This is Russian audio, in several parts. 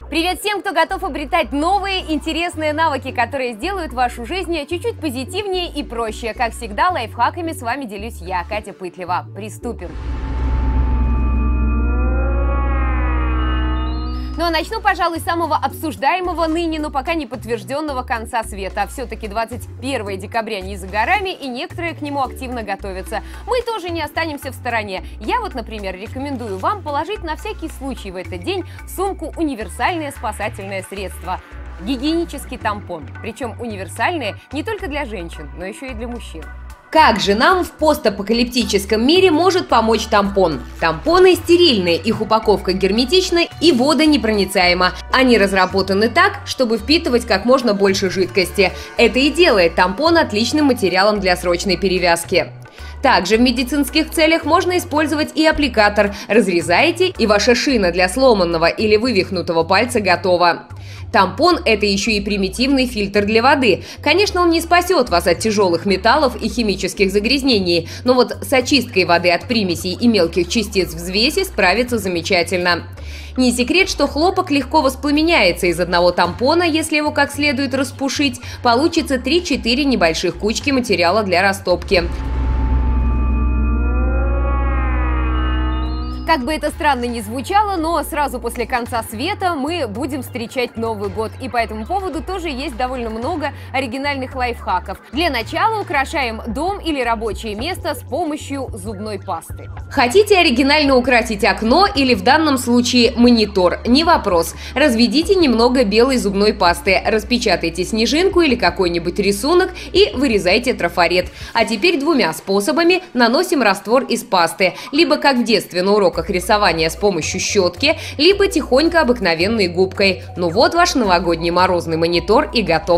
Привет всем, кто готов обретать новые интересные навыки, которые сделают вашу жизнь чуть-чуть позитивнее и проще. Как всегда, лайфхаками с вами делюсь я, Катя Пытлева. Приступим! Ну а начну, пожалуй, с самого обсуждаемого ныне, но пока не подтвержденного конца света. Все-таки 21 декабря не за горами, и некоторые к нему активно готовятся. Мы тоже не останемся в стороне. Я вот, например, рекомендую вам положить на всякий случай в этот день в сумку универсальное спасательное средство – гигиенический тампон. Причем универсальные не только для женщин, но еще и для мужчин. Как же нам в постапокалиптическом мире может помочь тампон? Тампоны стерильные, их упаковка герметична и водонепроницаема. Они разработаны так, чтобы впитывать как можно больше жидкости. Это и делает тампон отличным материалом для срочной перевязки. Также в медицинских целях можно использовать и аппликатор. Разрезаете, и ваша шина для сломанного или вывихнутого пальца готова. Тампон – это еще и примитивный фильтр для воды. Конечно, он не спасет вас от тяжелых металлов и химических загрязнений, но вот с очисткой воды от примесей и мелких частиц взвеси справится замечательно. Не секрет, что хлопок легко воспламеняется. Из одного тампона, если его как следует распушить, получится 3-4 небольших кучки материала для растопки. Как бы это странно ни звучало, но сразу после конца света мы будем встречать Новый год. И по этому поводу тоже есть довольно много оригинальных лайфхаков. Для начала украшаем дом или рабочее место с помощью зубной пасты. Хотите оригинально украсить окно или в данном случае монитор? Не вопрос. Разведите немного белой зубной пасты, распечатайте снежинку или какой-нибудь рисунок и вырезайте трафарет. А теперь двумя способами наносим раствор из пасты. Либо как в детстве на уроках рисования с помощью щетки, либо тихонько обыкновенной губкой. Ну вот ваш новогодний морозный монитор и готов.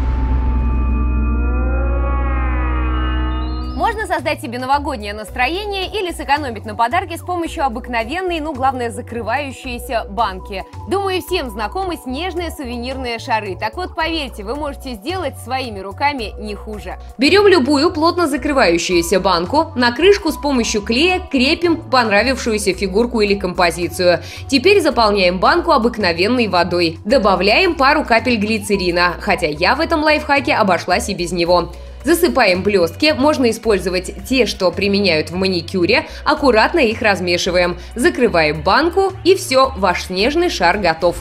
Можно создать себе новогоднее настроение или сэкономить на подарке с помощью обыкновенной, но главное закрывающейся банки. Думаю, всем знакомы снежные сувенирные шары. Так вот, поверьте, вы можете сделать своими руками не хуже. Берем любую плотно закрывающуюся банку, на крышку с помощью клея крепим понравившуюся фигурку или композицию. Теперь заполняем банку обыкновенной водой. Добавляем пару капель глицерина, хотя я в этом лайфхаке обошлась и без него. Засыпаем блестки, можно использовать те, что применяют в маникюре, аккуратно их размешиваем. Закрываем банку и все, ваш снежный шар готов.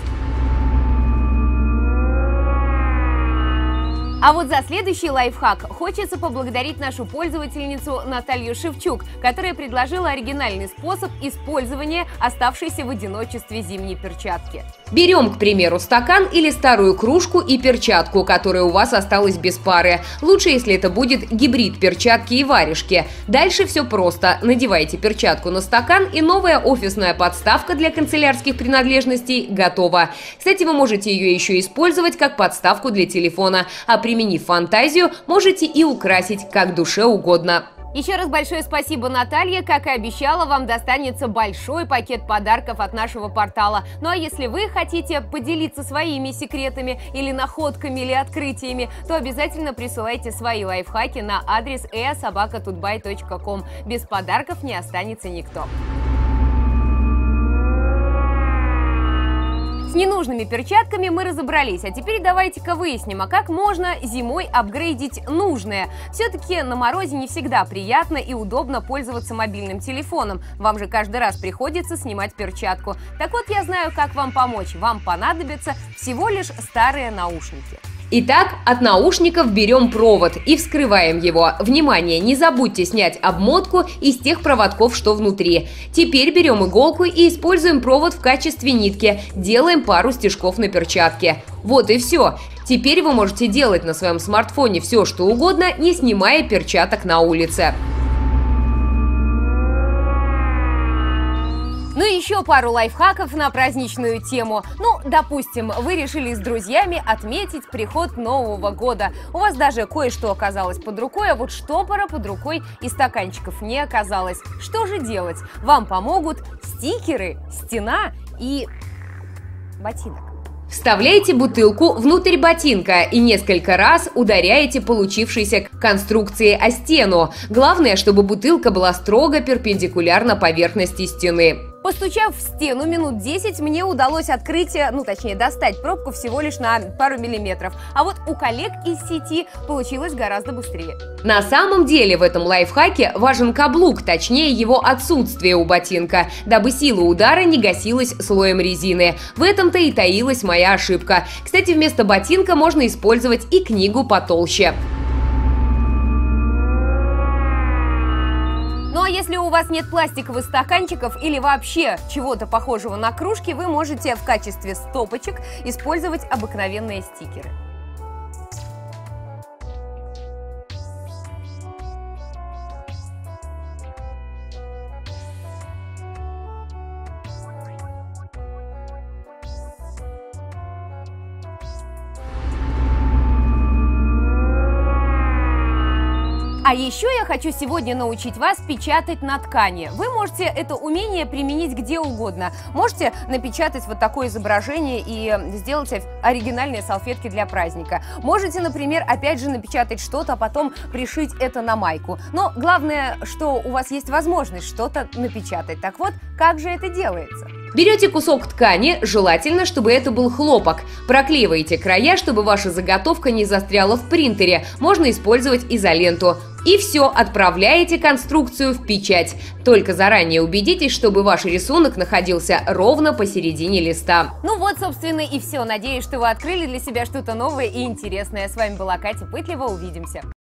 А вот за следующий лайфхак хочется поблагодарить нашу пользовательницу Наталью Шевчук, которая предложила оригинальный способ использования оставшейся в одиночестве зимней перчатки. Берем, к примеру, стакан или старую кружку и перчатку, которая у вас осталась без пары. Лучше, если это будет гибрид перчатки и варежки. Дальше все просто. Надевайте перчатку на стакан, и новая офисная подставка для канцелярских принадлежностей готова. Кстати, вы можете ее еще использовать как подставку для телефона, а применив фантазию, можете и украсить как душе угодно. Еще раз большое спасибо, Наталья. Как и обещала, вам достанется большой пакет подарков от нашего портала. Ну а если вы хотите поделиться своими секретами или находками, или открытиями, то обязательно присылайте свои лайфхаки на адрес ea@tutbay.com. Без подарков не останется никто. С ненужными перчатками мы разобрались, а теперь давайте-ка выясним, а как можно зимой апгрейдить нужное. Все-таки на морозе не всегда приятно и удобно пользоваться мобильным телефоном. Вам же каждый раз приходится снимать перчатку. Так вот, я знаю, как вам помочь. Вам понадобятся всего лишь старые наушники. Итак, от наушников берем провод и вскрываем его. Внимание, не забудьте снять обмотку из тех проводков, что внутри. Теперь берем иголку и используем провод в качестве нитки. Делаем пару стежков на перчатке. Вот и все. Теперь вы можете делать на своем смартфоне все, что угодно, не снимая перчаток на улице. Ну и еще пару лайфхаков на праздничную тему. Ну, допустим, вы решили с друзьями отметить приход Нового года. У вас даже кое-что оказалось под рукой, а вот штопора под рукой и стаканчиков не оказалось. Что же делать? Вам помогут стикеры, стена и ботинок. Вставляете бутылку внутрь ботинка и несколько раз ударяете получившейся конструкцией о стену. Главное, чтобы бутылка была строго перпендикулярна поверхности стены. Постучав в стену минут 10, мне удалось открыть, точнее достать пробку всего лишь на пару миллиметров. А вот у коллег из сети получилось гораздо быстрее. На самом деле в этом лайфхаке важен каблук, точнее его отсутствие у ботинка, дабы сила удара не гасилась слоем резины. В этом-то и таилась моя ошибка. Кстати, вместо ботинка можно использовать и книгу потолще. Ну а если у вас нет пластиковых стаканчиков или вообще чего-то похожего на кружки, вы можете в качестве стопочек использовать обыкновенные стикеры. А еще я хочу сегодня научить вас печатать на ткани. Вы можете это умение применить где угодно. Можете напечатать вот такое изображение и сделать оригинальные салфетки для праздника. Можете, например, опять же напечатать что-то, а потом пришить это на майку. Но главное, что у вас есть возможность что-то напечатать. Так вот, как же это делается? Берете кусок ткани, желательно, чтобы это был хлопок. Проклеиваете края, чтобы ваша заготовка не застряла в принтере. Можно использовать изоленту. И все, отправляете конструкцию в печать. Только заранее убедитесь, чтобы ваш рисунок находился ровно посередине листа. Ну вот, собственно, и все. Надеюсь, что вы открыли для себя что-то новое и интересное. С вами была Катя Пытлева. Увидимся.